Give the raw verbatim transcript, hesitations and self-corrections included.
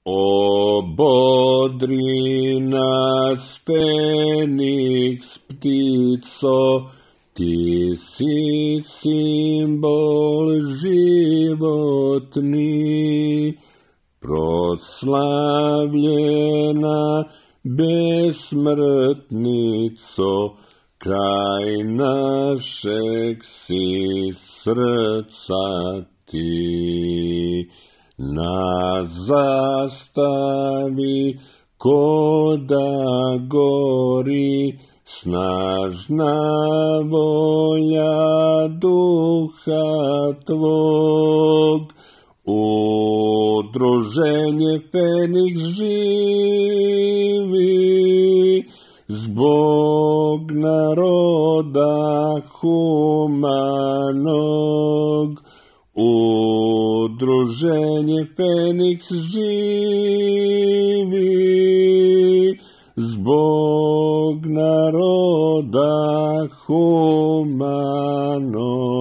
Obodri nas, Feniks, ptico, ti si simbol životni, proslavljena besmrtnico, kraj našeg si srca ti. Na zastavi ko da gori snažna volja duha tvog. Udruženje Feniks živi zbog naroda humanog. Udruženje Feniks živi zbog naroda humanog.